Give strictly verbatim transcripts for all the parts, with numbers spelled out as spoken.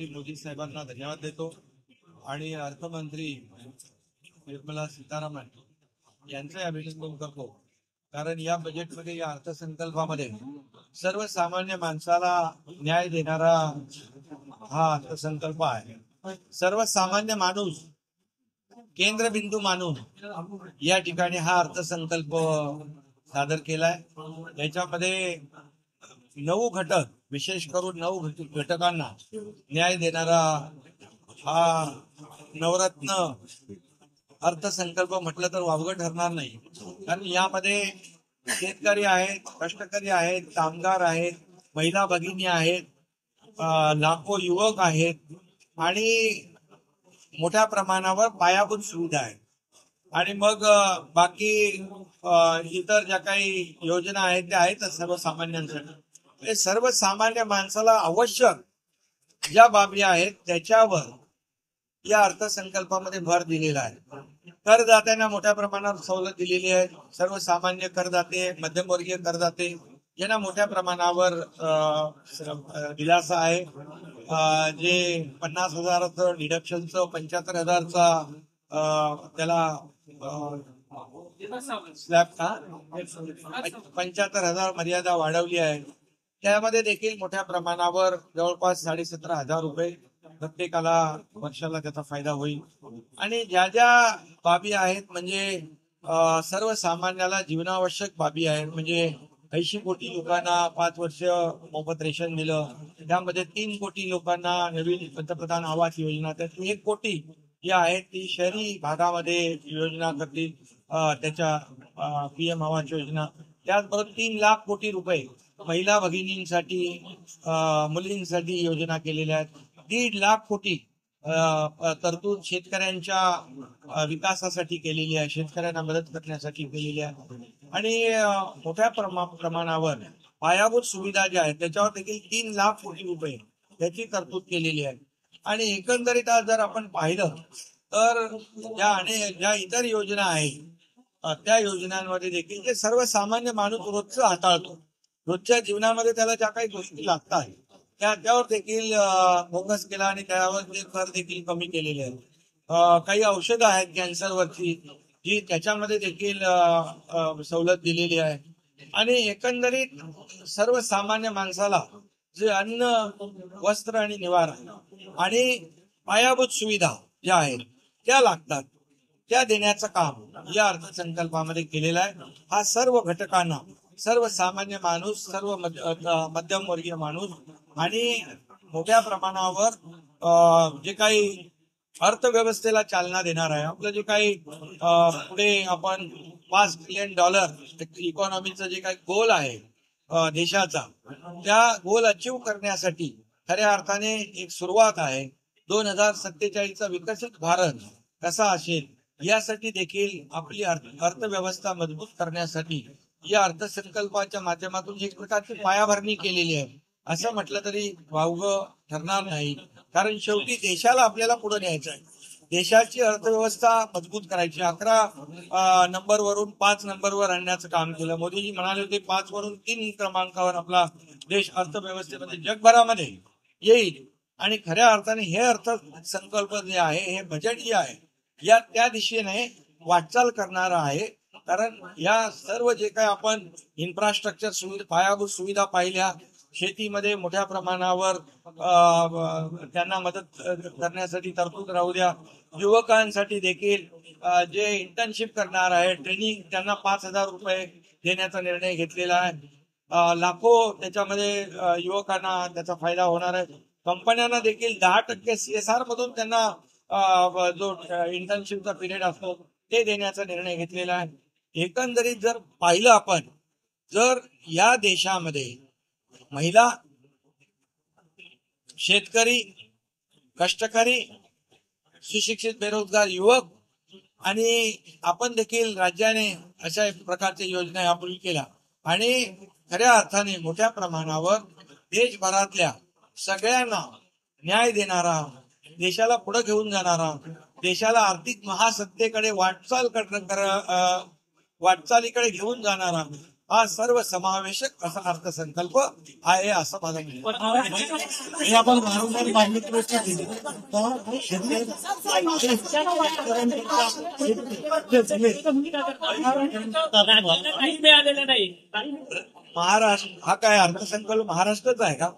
पंतप्रधान मोदी साहेबांना धन्यवाद देतो आणि अर्थमंत्री निर्मला सीतारामन यांचे अभिनंदन करतो, कारण या बजेटमध्ये, या अर्थसंकल्पामध्ये सर्वसामान्य माणसाला न्याय देणारा हा अर्थसंकल्प आहे. सर्वसामान्य माणूस केंद्रबिंदू मानून या ठिकाणी हा अर्थसंकल्प सादर केलाय. याच्यामध्ये नऊ घटक, विशेष करून नऊ घटकांना न्याय देणारा हा नवरत्न अर्थसंकल्प म्हटलं तर वावगं ठरणार नाही. कारण यामध्ये शेतकरी आहेत, कष्टकरी आहेत, कामगार आहेत, महिला भगिनी आहेत, लाखो युवक आहेत आणि मोठ्या प्रमाणावर पायाभूत सुविधा आहेत. आणि मग बाकी इतर ज्या काही योजना आहेत त्या आहेत सर्वसामान्यांसाठी. सर्वसामान्य माणसाला आवश्यक ज्या बाबी आहेत त्याच्यावर या अर्थसंकल्पामध्ये भर दिलेला आहे. करदात्यांना मोठ्या प्रमाणावर सवलत दिलेली आहे. सर्वसामान्य करदाते, मध्यमवर्गीय करदाते यांना मोठ्या प्रमाणावर दिलासा आहे. जे पन्नास हजाराचं डिडक्शनचं पंच्याहत्तर हजारचा त्याला स्लॅब का पंच्याहत्तर हजार मर्यादा वाढवली आहे. त्यामध्ये देखील मोठ्या प्रमाणावर जवळपास साडेसतरा हजार रुपये प्रत्येकाला वर्षाला त्याचा फायदा होईल. आणि ज्या ज्या बाबी आहेत म्हणजे सर्वसामान्याला जीवनावश्यक बाबी आहेत, म्हणजे ऐंशी कोटी लोकांना पाच वर्ष मोफत रेशन दिलं, त्यामध्ये तीन कोटी लोकांना नवीन पंतप्रधान आवास योजना, त्यातली एक कोटी जी आहे ती शहरी भागामध्ये योजना करतील त्याच्या पीएम आवास योजना. त्याचबरोबर तीन लाख कोटी रुपये महिला भगिनींसाठी, मुलींसाठी योजना केलेल्या आहेत. दीड लाख कोटी तरतूद शेतकऱ्यांच्या विकासासाठी केलेली आहे, शेतकऱ्यांना मदत करण्यासाठी केलेली आहे. आणि मोठ्या प्रमाणावर पायाभूत सुविधा ज्या आहेत त्याच्यावर देखील तीन लाख कोटी रुपये त्याची तरतूद केलेली आहे. आणि एकंदरीत जर आपण पाहिलं तर ज्या अनेक ज्या इतर योजना आहेत त्या योजनांमध्ये देखील जे सर्वसामान्य माणूस रोजचं हाताळतो, रोजच्या जीवनामध्ये त्याला ज्या काही गोष्टी लागतात त्या त्यावर देखील फोकस केला आणि त्यावर ते कर देखील कमी केलेले आहेत. काही औषधं आहेत कॅन्सरवरची जी त्याच्यामध्ये देखील सवलत दिलेली आहे. आणि एकंदरीत सर्वसामान्य माणसाला जे अन्न, वस्त्र आणि निवारा आणि पायाभूत सुविधा ज्या आहेत त्या लागतात त्या देण्याचं काम या अर्थसंकल्पामध्ये केलेलं आहे. हा सर्व घटकांना, सर्वसामान्य माणूस, सर्व मध्यमवर्गीय माणूस आणि मोठ्या प्रमाणावर जे काही अर्थव्यवस्थेला चालना देणार आहे, आपलं जे काही पुढे आपण पाच ट्रिलियन डॉलर इकॉनॉमीचं जे काही गोल आहे देशाचा, त्या गोल अचीव करण्यासाठी खऱ्या अर्थाने एक सुरुवात आहे. दोन हजार सत्तेचाळीसचा विकसित भारत कसा असेल यासाठी देखील आपली अर्थव्यवस्था मजबूत करण्यासाठी या अर्थसंकल्पाच्या माध्यमातून एक प्रकारची पायाभरणी केलेली आहे असं म्हटलं तरी वावगं ठरणार नाही. कारण शेवटी देशाला आपल्याला पुढे न्यायचं आहे. देशाची अर्थव्यवस्था मजबूत करायची. अकरा नंबरवरून पाच नंबरवर आणण्याचं काम केलं. मोदीजी म्हणाले होते पाच वरून तीन क्रमांकावर आपला देश अर्थव्यवस्थेमध्ये जगभरामध्ये येईल. आणि खऱ्या अर्थाने हे अर्थसंकल्प जे आहे, हे बजेट जे आहे या त्या दिशेने वाटचाल करणार आहे. कारण या सर्व जे काही आपण इन्फ्रास्ट्रक्चर सुविधा, पायाभूत सुविधा पाहिल्या, शेतीमध्ये मोठ्या प्रमाणावर त्यांना मदत करण्यासाठी तरतूद राहू द्या. युवकांसाठी देखील जे इंटर्नशिप करणार आहे, ट्रेनिंग, त्यांना पाच हजार रुपये देण्याचा निर्णय घेतलेला आहे. लाखो त्याच्यामध्ये युवकांना त्याचा फायदा होणार आहे. कंपन्यांना देखील दहा टक्के सीएसआर मधून त्यांना जो इंटर्नशिपचा पिरियड असतो ते देण्याचा निर्णय घेतलेला आहे. एकंदरीत जर पाहिलं आपण, जर या देशामध्ये महिला, शेतकरी, कष्टकरी, सुशिक्षित बेरोजगार युवक आणि आपण देखील राज्याने अशा प्रकारच्या योजना यापूर्वी केल्या आणि खऱ्या अर्थाने मोठ्या प्रमाणावर देशभरातल्या सगळ्यांना न्याय देणारा, देशाला पुढे घेऊन जाणारा, देशाला आर्थिक महासत्तेकडे वाटचाल कर वाटचालीकडे घेऊन जाणारा हा सर्व समावेशक असा अर्थसंकल्प आहे असं मला हे आपण वारंवार मागणी करत मिळालेलं नाही. महाराष्ट्र हा काय अर्थसंकल्प महाराष्ट्रच आहे का?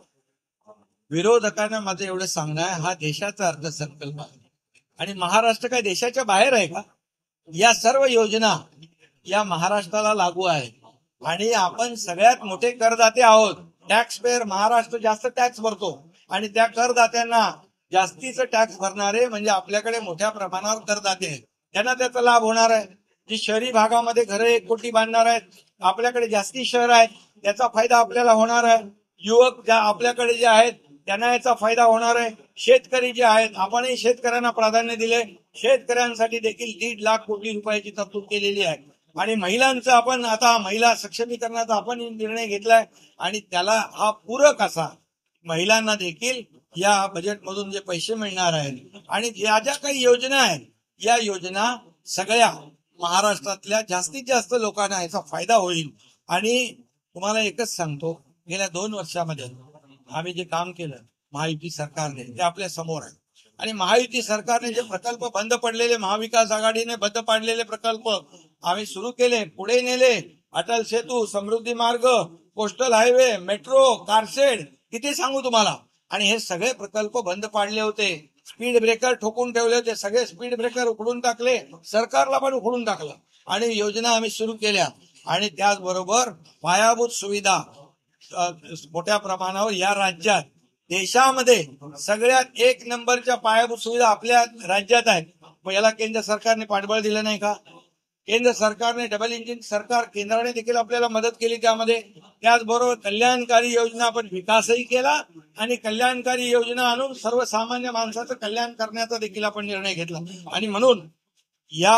विरोधकांना माझं एवढं सांगणं आहे, हा देशाचा अर्थसंकल्प आहे आणि महाराष्ट्र काय देशाच्या बाहेर आहे का? या सर्व योजना या महाराष्ट्राला लागू आहे आणि आपण सगळ्यात मोठे करदाते आहोत. टॅक्स पेअर महाराष्ट्र जास्त टॅक्स भरतो आणि त्या करदात्यांना जास्तीचं टॅक्स भरणारे म्हणजे आपल्याकडे मोठ्या प्रमाणावर करदाते आहेत, त्यांना त्याचा लाभ होणार आहे. जी शहरी भागामध्ये घरे एक कोटी बांधणार आहेत, आपल्याकडे जास्ती शहर आहेत, त्याचा फायदा आपल्याला होणार आहे. युवक ज्या आपल्याकडे जे आहेत त्यांना याचा फायदा होणार आहे. शेतकरी जे आहेत, आपणही शेतकऱ्यांना प्राधान्य दिले, शेतकऱ्यांसाठी देखील दीड लाख कोटी रुपयाची तरतूद केलेली आहे आणि महिलांचं आपण आता महिला सक्षमीकरणाचा आपण निर्णय घेतलाय आणि त्याला हा पूरक असा महिलांना देखील या बजेटमधून जे पैसे मिळणार आहेत आणि ज्या ज्या काही योजना आहेत या योजना सगळ्या महाराष्ट्रातल्या जास्तीत जास्त लोकांना याचा फायदा होईल. आणि तुम्हाला एकच सांगतो, गेल्या दोन वर्षामध्ये आम्ही जे काम केलं महायुती सरकारने ते आपल्या समोर आहे आणि महायुती सरकारने जे प्रकल्प बंद पडलेले, महाविकास आघाडीने बंद पाडलेले प्रकल्प आम्ही सुरू केले, पुढे नेले. अटल सेतू, समृद्धी मार्ग, कोस्टल हायवे, मेट्रो, कारशेड, किती सांगू तुम्हाला. आणि हे सगळे प्रकल्प बंद पाडले होते, स्पीड ब्रेकर ठोकून ठेवले होते, सगळे स्पीड ब्रेकर उखडून टाकले, सरकारला पण उखडून टाकलं आणि योजना आम्ही सुरू केल्या. आणि त्याचबरोबर पायाभूत सुविधा मोठ्या प्रमाणावर या राज्यात देशामध्ये सगळ्यात एक नंबरच्या पायाभूत सुविधा आपल्या राज्यात आहेत. मग याला केंद्र सरकारने पाठबळ दिलं नाही का? केंद्र सरकारने डबल इंजिन सरकार केंद्राने देखील आपल्याला मदत केली त्यामध्ये. त्याचबरोबर कल्याणकारी योजना आपण विकासही केला आणि कल्याणकारी योजना आणून सर्वसामान्य माणसाचं कल्याण करण्याचा देखील आपण निर्णय घेतला. आणि म्हणून या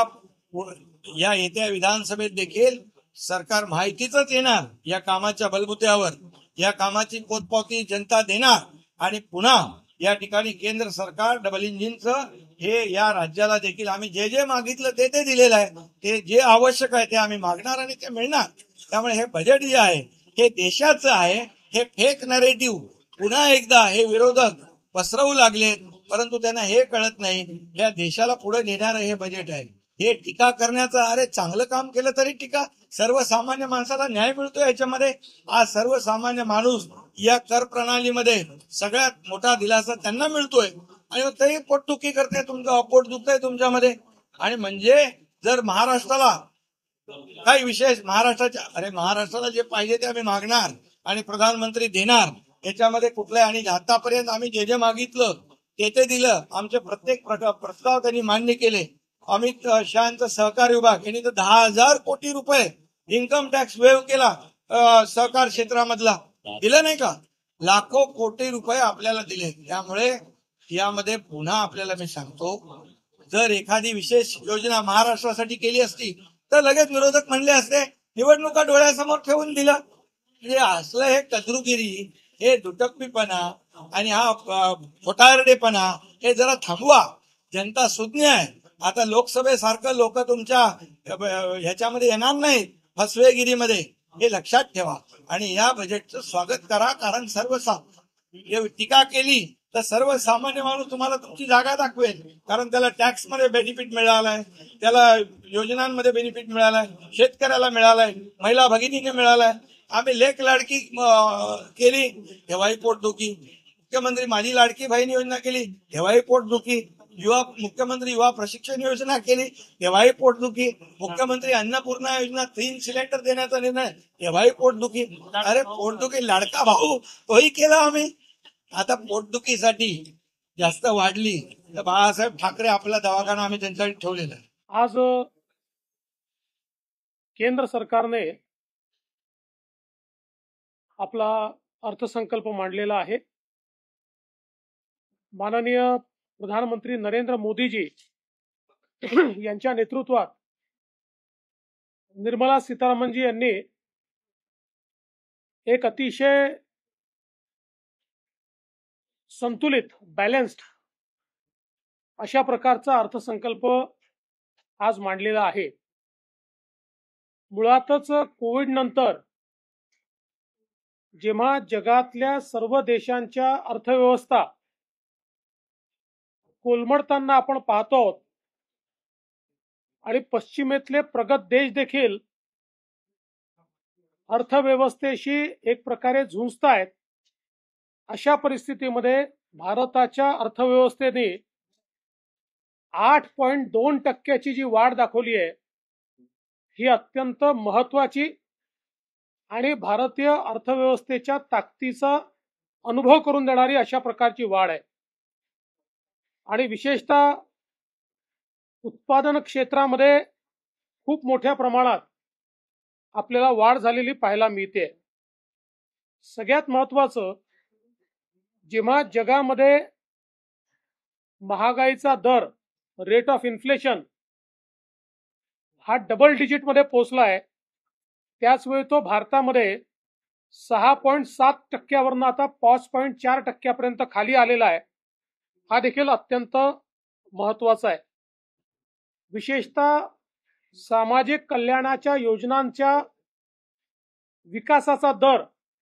या येत्या विधानसभेत देखील सरकार माहितीच येणार, या कामाच्या बलबुत्यावर या कामाची पोचपावती जनता देणार आणि पुन्हा या ठिकाणी केंद्र सरकार डबल इंजिनचं हे या राज्याला देखील आम्ही जे जे मागितलं ते ते दिलेलं आहे. ते जे आवश्यक आहे ते आम्ही मागणार आणि ते मिळणार. त्यामुळे हे बजेट जे आहे हे देशाचं आहे. हे फेक नरेटिव्ह पुन्हा एकदा हे विरोधक पसरवू लागले, परंतु त्यांना हे कळत नाही या देशाला पुढे नेणारं हे बजेट आहे. हे टीका करण्याचं, अरे चांगलं काम केलं तरी टीका, सर्वसामान्य माणसाला न्याय मिळतो याच्यामध्ये. आज सर्वसामान्य माणूस या कर प्रणालीमध्ये सगळ्यात मोठा दिलासा त्यांना मिळतोय आणि तरी पोटदुखी करते, तुमचं पोट दुखतंय तुमच्यामध्ये. आणि म्हणजे जर महाराष्ट्राला काही विशेष महाराष्ट्राच्या, अरे महाराष्ट्राला जे पाहिजे ते आम्ही मागणार आणि प्रधानमंत्री देणार, याच्यामध्ये कुठलंय. आणि आतापर्यंत आम्ही जे जे मागितलं ते ते दिलं. आमचे प्रत्येक प्रस्ताव त्यांनी मान्य केले. अमित शहाचा सहकार विभाग यांनी तर दहा हजार कोटी रुपये इन्कम टॅक्स वेव्ह केला सहकार क्षेत्रामधला, दिलं नाही का? लाखो कोटी रुपये आपल्याला दिले. त्यामुळे यामध्ये पुन्हा आपल्याला मी सांगतो, जर एखादी विशेष योजना महाराष्ट्रासाठी केली असती तर लगेच विरोधक म्हणले असते निवडणुका डोळ्यासमोर ठेवून दिला. म्हणजे असलं हे कद्रुगिरी, हे दुटप्पीपणा आणि हा खोटारडेपणा हे जरा थांबवा. जनता सुज्ञ आहे. आता लोकसभेसारखं लोक तुमच्या ह्याच्यामध्ये येणार नाहीत फसवेगिरीमध्ये, हे लक्षात ठेवा. आणि या बजेटचं स्वागत करा, कारण सर्व टीका केली तर सर्वसामान्य माणूस तुम्हाला तुमची जागा दाखवेल. कारण त्याला टॅक्स मध्ये बेनिफिट मिळालाय, त्याला योजनांमध्ये बेनिफिट मिळालाय, शेतकऱ्याला मिळालाय, महिला भगिनीने मिळालाय. आम्ही लेख लाडकी केली तेव्हाही पोटदुखी, मुख्यमंत्री माझी लाडकी बहीण योजना केली तेव्हाही पोटदुखी, युवा मुख्यमंत्री युवा प्रशिक्षण योजना केली तेव्हाही पोटदुखी, मुख्यमंत्री अन्नपूर्णा योजना तीन सिलेंडर देण्याचा निर्णय तेव्हाही पोटदुखी. अरे पोटदुखी लाडका भाऊ तोही केला आम्ही. आता पोटदुखीसाठी जास्त वाढली तर बाळासाहेब ठाकरे आपला दवाखाना आम्ही त्यांच्यासाठी ठेवलेला आहे. आज केंद्र सरकारने आपला अर्थसंकल्प मांडलेला आहे. माननीय प्रधानमंत्री नरेंद्र मोदीजी यांच्या नेतृत्वात निर्मला सीतारामनजी यांनी एक अतिशय संतुलित, बॅलन्स्ड अशा प्रकारचा अर्थसंकल्प आज मांडलेला आहे. मुळातच कोविड नंतर जेव्हा जगातल्या सर्व देशांच्या अर्थव्यवस्था कोलमडताना आपण पाहतो आहोत आणि पश्चिमेतले प्रगत देश देखील अर्थव्यवस्थेशी एक प्रकारे झुंजतायत, अशा परिस्थितीमध्ये भारताच्या अर्थव्यवस्थेने आठ पॉईंट दोन टक्क्याची जी वाढ दाखवली आहे ही अत्यंत महत्वाची आणि भारतीय अर्थव्यवस्थेच्या ताकदीचा अनुभव करून देणारी अशा प्रकारची वाढ आहे. आणि विशेषतः उत्पादन क्षेत्रामध्ये खूप मोठ्या प्रमाणात आपल्याला वाढ झालेली पाहायला मिळते. सगळ्यात महत्वाचं, जेव्हा जगामध्ये महागाईचा दर, रेट ऑफ इन्फ्लेशन हा डबल डिजिट मध्ये पोहोचलाय, त्याच वेळी तो भारतामध्ये सहा पॉईंट सात टक्क्यावरनं आता पाच पॉईंट चार टक्क्यापर्यंत खाली आलेला आहे. हा देखील अत्यंत महत्वाचा आहे. विशेषतः सामाजिक कल्याणाच्या योजनांच्या विकासाचा दर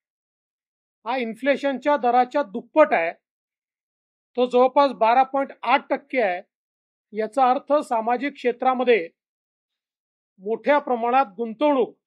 हा इन्फ्लेशनच्या दराच्या दुप्पट आहे. तो जवळपास बारा पॉईंट आठ टक्के आहे. याचा अर्थ सामाजिक क्षेत्रामध्ये मोठ्या प्रमाणात गुंतवणूक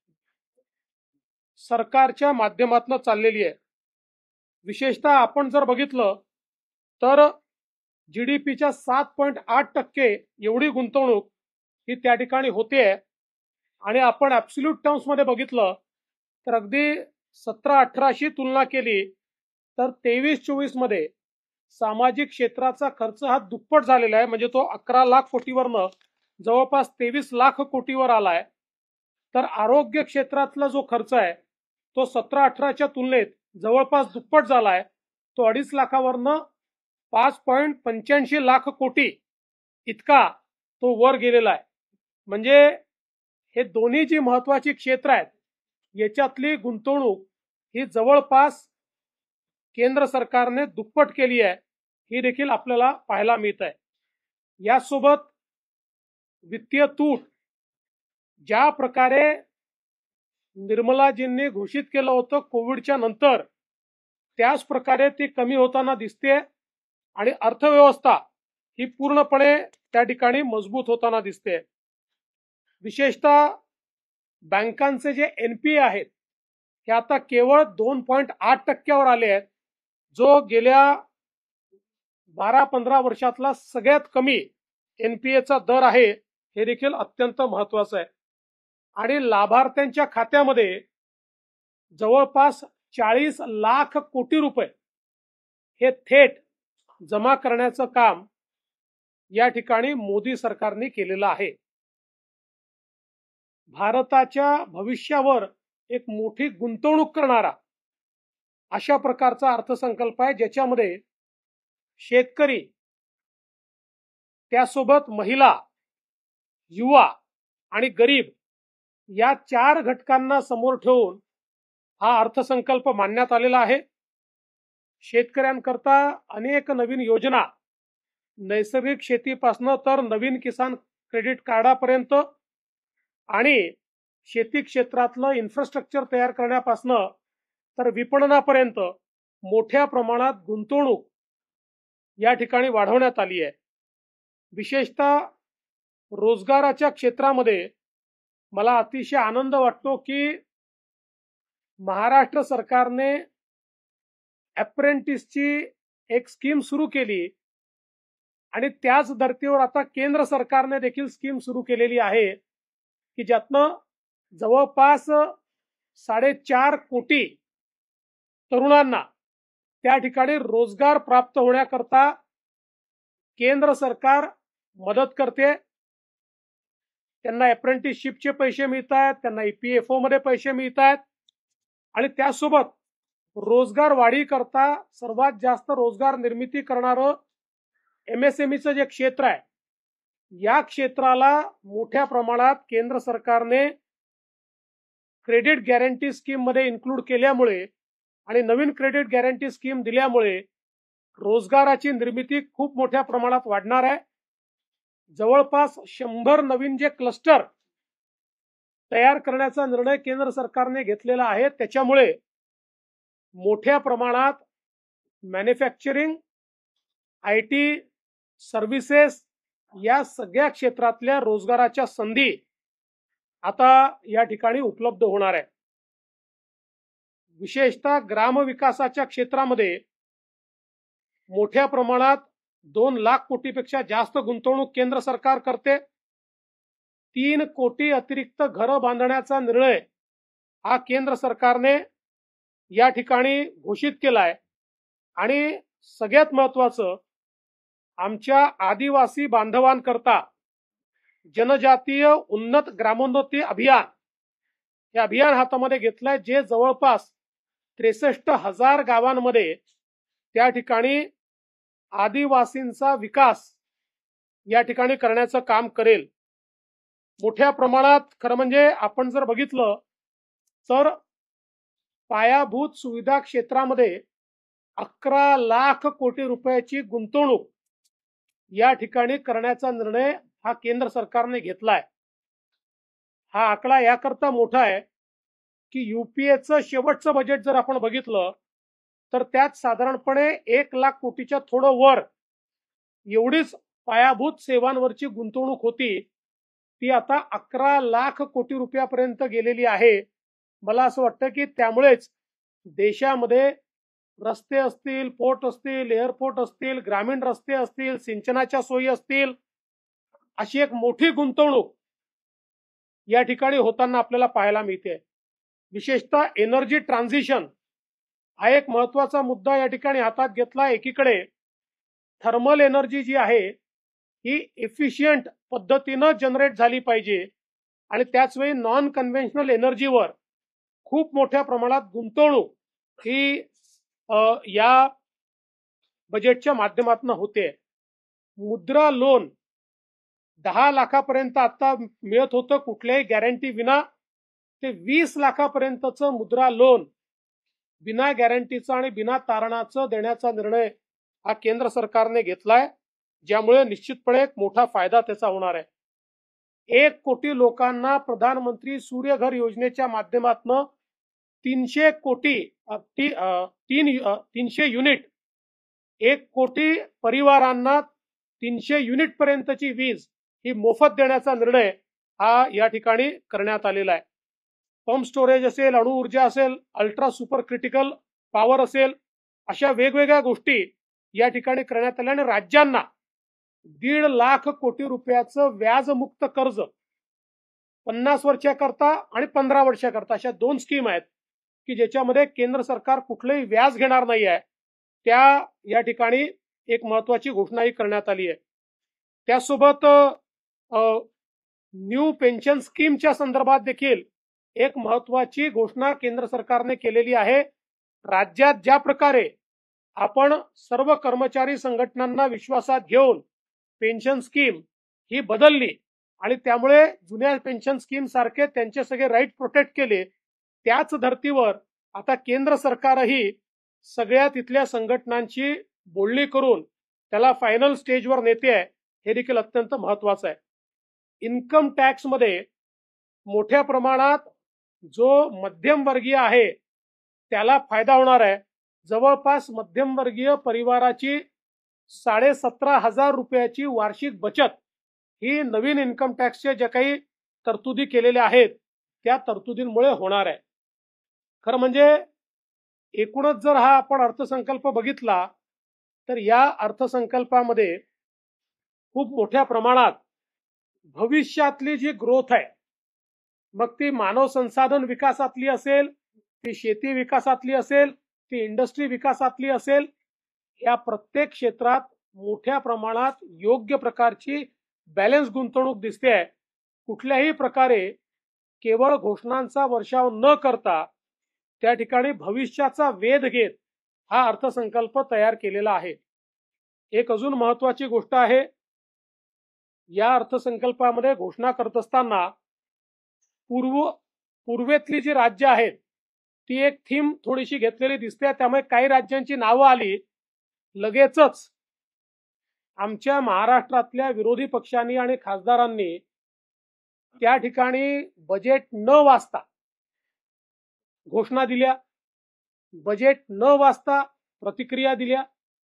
सरकारच्या माध्यमातून चाललेली आहे. विशेषतः आपण जर बघितलं तर जीडीपीच्या सात पॉईंट आठ टक्के एवढी गुंतवणूक ही त्या ठिकाणी होते. आणि आपण ॲब्सोल्यूट टर्म्स मध्ये बघितलं तर अगदी सतरा अठराशी तुलना केली तर तेवीस चोवीस मध्ये सामाजिक क्षेत्राचा खर्च हा दुप्पट झालेला आहे. म्हणजे तो अकरा लाख कोटीवरनं जवळपास तेवीस लाख कोटीवर आलाय. तर आरोग्य क्षेत्रातला जो खर्च आहे तो सतरा अठराच्या तुलनेत जवळपास दुप्पट झालाय. तो अडीच लाखावरनं पाच पॉईंट पंच्याऐंशी लाख कोटी इतका तो वर गेलेला आहे. म्हणजे हे दोन्ही जी महत्वाची क्षेत्र आहेत याच्यातली गुंतवणूक ही जवळपास केंद्र सरकारने दुप्पट केली आहे, ही देखील आपल्याला पाहायला मिळत आहे. यासोबत वित्तीय तूट ज्या प्रकारे निर्मलाजींनी घोषित केलं होतं कोविडच्या नंतर, त्याच प्रकारे ती कमी होताना दिसते आणि अर्थव्यवस्था ही पूर्णपणे त्या ठिकाणी मजबूत होताना दिसते. विशेषतः बँकांचे जे एनपीए आहेत हे आता केवळ दोन पॉईंट आठ टक्क्यावर आले आहेत, जो गेल्या बारा पंधरा वर्षातला सगळ्यात कमी एनपीएचा दर आहे. हे देखील अत्यंत महत्वाचं आहे. आणि लाभार्थ्यांच्या खात्यामध्ये जवळपास चाळीस लाख कोटी रुपये हे थेट जमा करण्याचं काम या ठिकाणी मोदी सरकारने केलेलं आहे. भारताच्या भविष्यावर एक मोठी गुंतवणूक करणारा अशा प्रकारचा अर्थसंकल्प आहे, ज्याच्यामध्ये शेतकरी, त्यासोबत महिला, युवा आणि गरीब या चार घटकांना समोर ठेवून हा अर्थसंकल्प मांडण्यात आलेला आहे. शेतकऱ्यांकरता अनेक नवीन योजना, नैसर्गिक शेतीपासून तर नवीन किसान क्रेडिट कार्डापर्यंत आणि शेती क्षेत्रातलं इन्फ्रास्ट्रक्चर तयार करण्यापासून तर विपणनापर्यंत मोठ्या प्रमाणात गुंतवणूक या ठिकाणी वाढवण्यात आली आहे. विशेषतः रोजगाराच्या क्षेत्रामध्ये मला अतिशय आनंद वाटतो की महाराष्ट्र सरकारने अप्रेंटिसची एक स्कीम सुरू केली आणि त्याच धर्तीवर आता केंद्र सरकारने देखील स्कीम सुरू केलेली आहे की ज्यातनं जवळपास साडेचार कोटी तरुणांना त्या ठिकाणी रोजगार प्राप्त होण्याकरता केंद्र सरकार मदत करते. त्यांना अप्रेंटिसशिपचे पैसे मिळत आहेत, त्यांना ईपीएफओ मध्ये पैसे मिळत आहेत आणि त्यासोबत रोजगार वाढी करता सर्वात जास्त रोजगार निर्मिती करणारं एमएसएमईचं जे क्षेत्र आहे या क्षेत्राला मोठ्या प्रमाणात केंद्र सरकारने क्रेडिट गॅरंटी स्कीम मध्ये इन्क्लूड केल्यामुळे आणि नवीन क्रेडिट गॅरंटी स्कीम दिल्यामुळे रोजगाराची निर्मिती खूप मोठ्या प्रमाणात वाढणार आहे. जवळपास शंभर नवीन जे क्लस्टर तयार करण्याचा निर्णय केंद्र सरकारने घेतलेला आहे. त्याच्यामुळे मोठ्या प्रमाणात मॅन्युफॅक्चरिंग, आय टी, सर्व्हिसेस या सगळ्या क्षेत्रातल्या रोजगाराच्या संधी आता या ठिकाणी उपलब्ध होणार आहे. विशेषतः ग्रामविकासाच्या क्षेत्रामध्ये मोठ्या प्रमाणात दोन लाख कोटीपेक्षा जास्त गुंतवणूक केंद्र सरकार करते. तीन कोटी अतिरिक्त घरं बांधण्याचा निर्णय हा केंद्र सरकारने या ठिकाणी घोषित केलाय. आणि सगळ्यात महत्वाचं, आमच्या आदिवासी बांधवांकरता जनजातीय उन्नत ग्रामोन्नती अभियान हे अभियान हातामध्ये घेतलंय, जे जवळपास त्रेसष्ट हजार गावांमध्ये त्या ठिकाणी आदिवासींचा विकास या ठिकाणी करण्याचं काम करेल. मोठ्या प्रमाणात खरं म्हणजे आपण जर बघितलं तर पायाभूत सुविधा क्षेत्रामध्ये अकरा लाख कोटी रुपयाची गुंतवणूक या ठिकाणी करण्याचा निर्णय हा केंद्र सरकारने घेतलाय. हा आकडा याकरता मोठा आहे की युपीएचं शेवटचं बजेट जर आपण बघितलं तर त्यात साधारणपणे एक लाख कोटीच्या थोडं वर एवढीच पायाभूत सेवांवरची गुंतवणूक होती. ती आता अकरा लाख कोटी रुपयापर्यंत गेलेली आहे. मला असं वाटतं की त्यामुळेच देशामध्ये रस्ते असतील, पोर्ट असतील, एअरपोर्ट असतील, ग्रामीण रस्ते असतील, सिंचनाच्या सोयी असतील, अशी एक मोठी गुंतवणूक या ठिकाणी होताना आपल्याला पाहायला मिळते. विशेषतः एनर्जी ट्रान्झिशन हा एक महत्वाचा मुद्दा या ठिकाणी हातात घेतला. एकीकडे थर्मल एनर्जी जी आहे ही एफिशियंट पद्धतीनं जनरेट झाली पाहिजे आणि त्याचवेळी नॉन कन्व्हेन्शनल एनर्जीवर खूप मोठ्या प्रमाणात गुंतवणूक ही या बजेटच्या माध्यमातून होते. मुद्रा लोन दहा लाखापर्यंत आता मिळत होतं कुठल्याही गॅरंटी विना, ते वीस लाखापर्यंतचं मुद्रा लोन बिना गॅरंटीचं आणि बिना तारणाचं देण्याचा निर्णय हा केंद्र सरकारने घेतलाय, ज्यामुळे निश्चितपणे एक मोठा फायदा त्याचा होणार आहे. एक कोटी लोकांना प्रधानमंत्री सूर्यघर योजनेच्या माध्यमातून तीनशे कोटी ती, तीन तीनशे युनिट एक कोटी परिवारांना तीनशे युनिट पर्यंतची वीज ही मोफत देण्याचा निर्णय हा या ठिकाणी करण्यात आलेला आहे. पंप स्टोरेज असेल, अणुऊर्जा असेल, अल्ट्रा सुपर क्रिटिकल पॉवर असेल, अशा वेगवेगळ्या गोष्टी या ठिकाणी करण्यात आल्या. आणि राज्यांना दीड लाख कोटी रुपयाचं व्याजमुक्त कर्ज पन्नास वर्षाकरता आणि पंधरा वर्षाकरता अशा दोन स्कीम आहेत की ज्याच्यामध्ये केंद्र सरकार कुठलंही व्याज घेणार नाही आहे. त्या या ठिकाणी एक महत्वाची घोषणाही करण्यात आली आहे. त्यासोबत न्यू पेन्शन स्कीमच्या संदर्भात देखील एक महत्वाची घोषणा केंद्र सरकारने केलेली आहे. राज्यात ज्या प्रकारे आपण सर्व कर्मचारी संघटनांना विश्वासात घेऊन पेन्शन स्कीम ही बदलली आणि त्यामुळे जुन्या पेन्शन स्कीम सारखे त्यांचे सगळे राईट प्रोटेक्ट केले, त्याच धर्तीवर आता केंद्र सरकारही सगळ्या तिथल्या संघटनांची बोलणी करून त्याला फायनल स्टेजवर नेते आहे. हे देखील अत्यंत महत्वाचं आहे. इन्कम टॅक्स मध्ये मोठ्या प्रमाणात जो मध्यमवर्गीय आहे त्याला फायदा होणार आहे. जवळपास मध्यमवर्गीय परिवाराची साडे सतरा हजार रुपयाची वार्षिक बचत ही नवीन इन्कम टॅक्सचे ज्या काही तरतुदी केलेल्या आहेत त्या तरतुदींमुळे होणार आहे. खरं म्हणजे एकूणच जर हा आपण अर्थसंकल्प बघितला तर या अर्थसंकल्पामध्ये खूप मोठ्या प्रमाणात भविष्यातली जी ग्रोथ आहे, मग ती मानव संसाधन विकासातली असेल, ती शेती विकासातली असेल, ती इंडस्ट्री विकासातली असेल, या प्रत्येक क्षेत्रात मोठ्या प्रमाणात योग्य प्रकारची बॅलन्स गुंतवणूक दिसते आहे. कुठल्याही प्रकारे केवळ घोषणांचा वर्षाव न करता त्या ठिकाणी भविष्याचा वेध घेत हा अर्थसंकल्प तयार केलेला आहे. एक अजून महत्वाची गोष्ट आहे, या अर्थसंकल्पामध्ये घोषणा करत असताना पूर्व पूर्वेतली जी राज्य आहेत ती एक थीम थोडीशी घेतलेली दिसते. त्यामुळे काही राज्यांची नावं आली, लगेचच आमच्या महाराष्ट्रातल्या विरोधी पक्षांनी आणि खासदारांनी त्या ठिकाणी बजेट न वाचता घोषणा दिल्या. बजेट न वाचता प्रतिक्रिया दिल्या.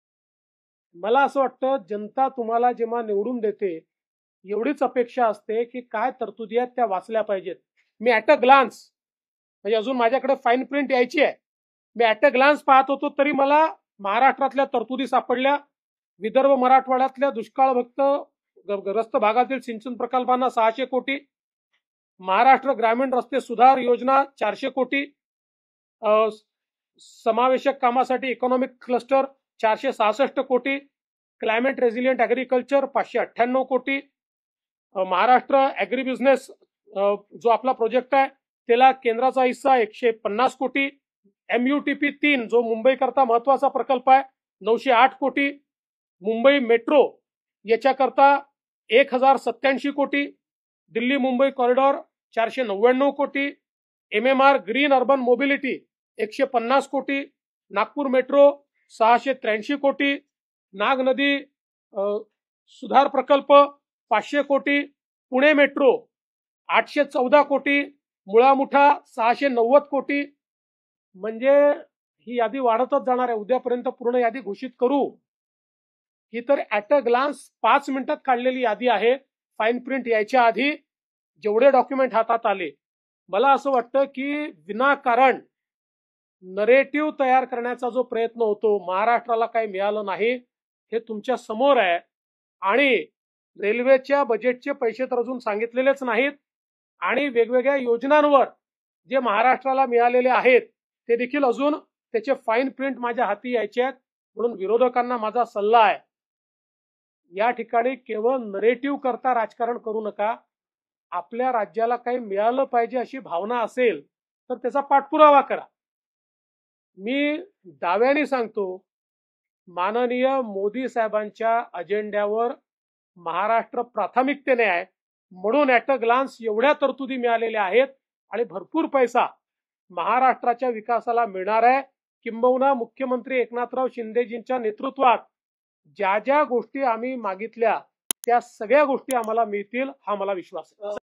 मला असं वाटतं जनता तुम्हाला जेव्हा निवडून देते एवढीच अपेक्षा असते की काय तरतुदी आहेत त्या वाचल्या पाहिजेत. मी ऍट अ ग्लान्स, म्हणजे अजून माझ्याकडे फाईन प्रिंट यायची आहे, मी ऍट अ ग्लान्स पाहत होतो तरी मला महाराष्ट्रातल्या तरतुदी सापडल्या. विदर्भ मराठवाड्यातल्या दुष्काळग्रस्त ग्रस्त भागातील सिंचन प्रकल्पांना सहाशे कोटी, महाराष्ट्र ग्रामीण रस्ते सुधार योजना चारशे कोटी, अ, समावेशक कामासाठी इकॉनॉमिक क्लस्टर चारशे सहासष्ट कोटी, क्लायमेट रेझिलियंट ऍग्रिकल्चर पाचशे अठ्ठ्याण्णव कोटी, अ, महाराष्ट्र ऍग्री बिझनेस जो आपला प्रोजेक्ट आहे त्याला केंद्राचा हिस्सा एकशे पन्नास कोटी, एमयूटीपी तीन जो मुंबई करता महत्वाचा प्रकल्प आहे नऊशे आठ कोटी, मुंबई मेट्रो याच्याकरता एक हजार सत्याऐंशी कोटी, दिल्ली मुंबई कॉरिडॉर चारशे नव्याण्णव कोटी, M M R green urban mobility एकशे पन्नास कोटी, नागपूर मेट्रो सहाशे त्र्याऐंशी कोटी, नाग नदी अ, सुधार प्रकल्प पाचशे कोटी, पुणे मेट्रो आठशे चौदा कोटी, मुळामुठा सहाशे नव्वद कोटी. म्हणजे ही यादी वाढतच जाणार आहे. उद्यापर्यंत पूर्ण यादी घोषित करू. ही तर ऍट अ ग्लान्स पाच मिनिटात काढलेली यादी आहे. फाईन प्रिंट यायच्या आधी जेवढे डॉक्युमेंट हातात आले, मला असं वाटतं की विनाकारण नरेटिव्ह तयार करण्याचा जो प्रयत्न होतो, महाराष्ट्राला काही मिळालं नाही हे तुमच्या समोर आहे. आणि रेल्वेच्या बजेटचे पैसे तर अजून सांगितलेलेच नाहीत आणि वेगवेगळ्या योजनांवर जे महाराष्ट्राला मिळालेले आहेत ते देखील अजून त्याचे फाईन प्रिंट माझ्या हाती यायचे आहेत. म्हणून विरोधकांना माझा सल्ला आहे, या ठिकाणी केवळ नरेटिव्ह करता राजकारण करू नका. आपल्या राज्याला काही मिळालं पाहिजे अशी भावना असेल तर त्याचा पाठपुरावा करा. मी दाव्याने सांगतो, माननीय मोदी साहेबांच्या अजेंड्यावर महाराष्ट्र प्राथमिकतेने आहे. म्हणून ऍट अ ग्लान्स एवढ्या तरतुदी मिळालेल्या आहेत आणि भरपूर पैसा महाराष्ट्राच्या विकासाला मिळणार आहे. किंबहुना मुख्यमंत्री एकनाथराव शिंदेजींच्या नेतृत्वात ज्या ज्या गोष्टी आम्ही मागितल्या त्या सगळ्या गोष्टी आम्हाला मिळतील हा मला विश्वास आहे.